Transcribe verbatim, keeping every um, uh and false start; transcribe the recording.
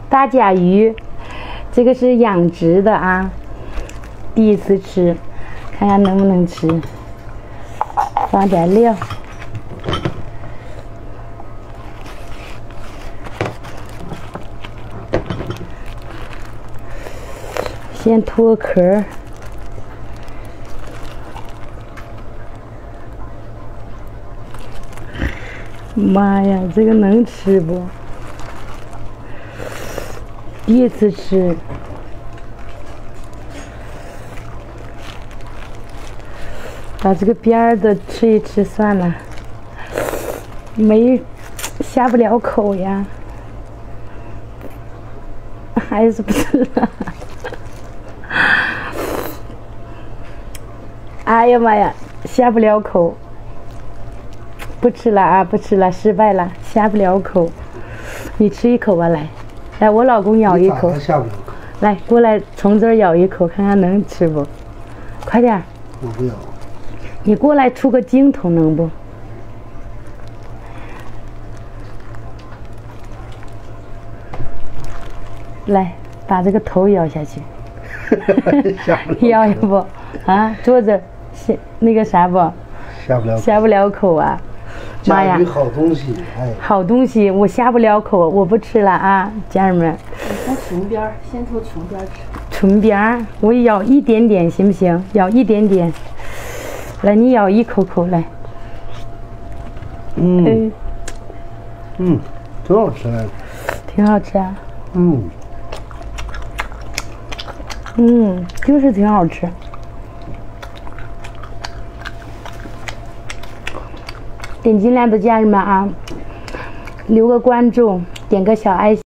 大甲鱼，这个是养殖的啊，第一次吃，看看能不能吃。放点料，先脱壳。妈呀，这个能吃不？第一次吃。把这个边儿的吃一吃算了，没下不了口呀，还是不吃了。哎呀妈呀，下不了口，不吃了啊，不吃了，失败了，下不了口。你吃一口吧，来，来，我老公咬一口， 下不了口。 来，过来，从这儿咬一口，看看能吃不？快点。 我不咬。 你过来出个镜头能不？来，把这个头咬下去。咬一不？啊，坐着，下那个啥不？ 下不了口。 下不了口啊！妈呀！ 好东西，哎。 好东西，我下不了口，我不吃了啊，家人们。 从唇边，先从唇边吃。 唇边，我咬一点点行不行？咬一点点。来，你咬一口口来。 嗯。嗯，挺好吃的。 挺好吃啊。 嗯。 嗯，就是挺好吃。点进来的家人们啊，留个关注，点个小爱心。